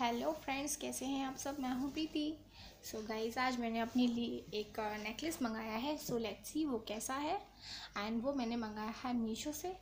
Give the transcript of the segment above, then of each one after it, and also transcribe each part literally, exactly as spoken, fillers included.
Hello friends, कैसे हैं आप सब। मैं हूं प्रीति। सो गाइस, आज मैंने अपने लिए एक नेकलेस मंगाया है। सो लेट्स सी वो कैसा है। एंड वो मैंने मंगाया है मीशो से।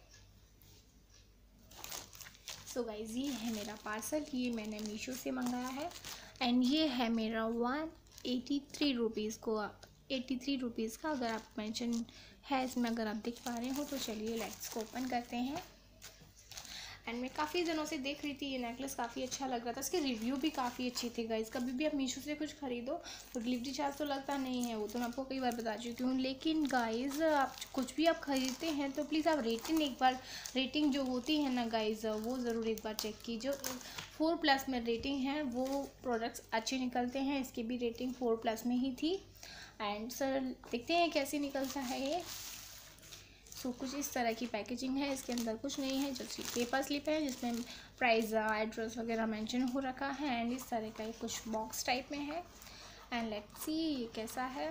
सो गाइस, ये है मेरा पार्सल। ये मैंने मीशो से मंगाया है। एंड ये है मेरा वन एटी थ्री रुपीज़ को एटी थ्री रुपीज़ का अगर आप मेंशन है इसमें, अगर आप देख पा रहे हो तो चलिए लेट्स को ओपन करते हैं। एंड मैं काफ़ी दिनों से देख रही थी, ये नेकलेस काफ़ी अच्छा लग रहा था। इसके रिव्यू भी काफ़ी अच्छे थे गाइस। कभी भी आप मीशो से कुछ खरीदो तो डिलीवरी चार्ज तो लगता नहीं है, वो तो मैं आपको कई बार बता चुकी हूँ। लेकिन गाइस, आप कुछ भी आप खरीदते हैं तो प्लीज़ आप रेटिंग एक बार रेटिंग जो होती है ना गाइस, वो ज़रूर एक बार चेक कीजिए। फोर प्लस में रेटिंग है वो प्रोडक्ट्स अच्छे निकलते हैं। इसकी भी रेटिंग फोर प्लस में ही थी। एंड सर देखते हैं कैसे निकलता है ये। सो so, कुछ इस तरह की पैकेजिंग है। इसके अंदर कुछ नहीं है, जस्ट पेपर स्लिप है जिसमें प्राइस एड्रेस वगैरह मेंशन हो रखा है। एंड इस तरह का कुछ बॉक्स टाइप में है। एंड लेट्स सी ये कैसा है।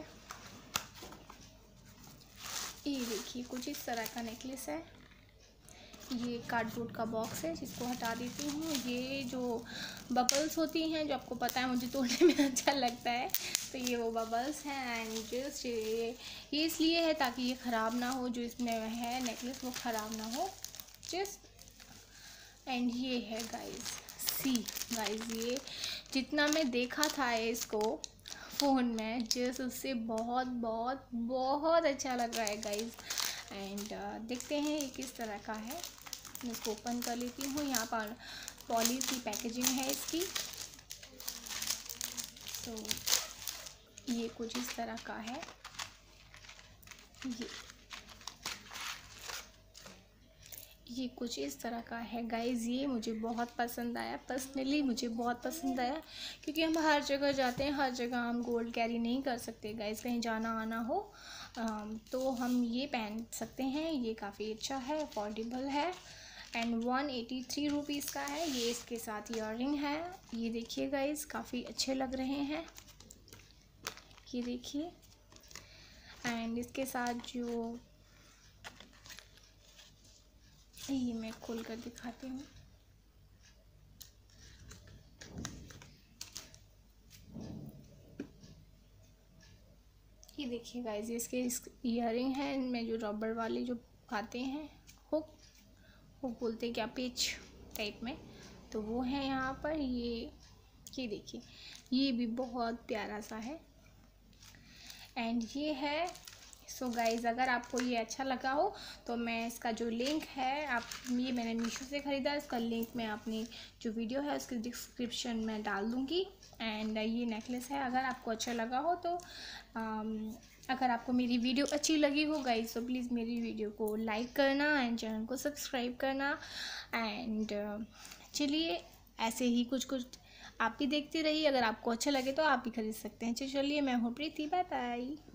ये देखिए कुछ इस तरह का नेकलेस है। ये कार्डबोर्ड का बॉक्स है जिसको हटा देती हूँ। ये जो बबल्स होती हैं, जो आपको पता है मुझे तोड़ने में अच्छा लगता है, तो ये वो बबल्स हैं। एंड जस्ट ये ये इसलिए है ताकि ये ख़राब ना हो, जो इसमें है नेकलेस वो ख़राब ना हो जस्ट। एंड ये है गाइस, सी गाइस, ये जितना मैं देखा था इसको फ़ोन में, जस्ट उससे बहुत बहुत बहुत अच्छा लग रहा है गाइस। एंड uh, देखते हैं ये किस तरह का है। मैं इसको ओपन कर लेती हूँ। यहाँ पर पॉली की पैकेजिंग है इसकी। तो ये कुछ इस तरह का है। ये ये कुछ इस तरह का है गाइस। ये मुझे बहुत पसंद आया, पर्सनली मुझे बहुत पसंद आया, क्योंकि हम हर जगह जाते हैं, हर जगह हम गोल्ड कैरी नहीं कर सकते गाइस। कहीं जाना आना हो तो हम ये पहन सकते हैं। ये काफ़ी अच्छा है, अफोर्डेबल है। And one eighty three rupees का है। ये इसके साथ ईयररिंग है। ये देखिए गाइस, काफ़ी अच्छे लग रहे हैं, ये देखिए। एंड इसके साथ जो ये मैं खोल कर दिखाती हूँ। ये देखिए गाइस, इसके ईयररिंग है। इनमें जो रबर वाले जो आते हैं, हुक हुक बोलते हैं क्या, पेच टाइप में, तो वो है यहाँ पर। ये ये देखिए, ये भी बहुत प्यारा सा है। एंड ये है। सो so गाइज़, अगर आपको ये अच्छा लगा हो तो मैं इसका जो लिंक है, आप ये मैंने मीशो से ख़रीदा, इसका लिंक मैं अपनी जो वीडियो है उसके डिस्क्रिप्शन में डाल दूँगी। एंड ये नेकलेस है। अगर आपको अच्छा लगा हो तो आम, अगर आपको मेरी वीडियो अच्छी लगी हो गाइज़ तो प्लीज़ मेरी वीडियो को लाइक करना एंड चैनल को सब्सक्राइब करना। एंड चलिए, ऐसे ही कुछ कुछ आप भी देखते रहिए। अगर आपको अच्छा लगे तो आप भी खरीद सकते हैं। चलिए, मैं हूँ प्रीति, बाय बाय।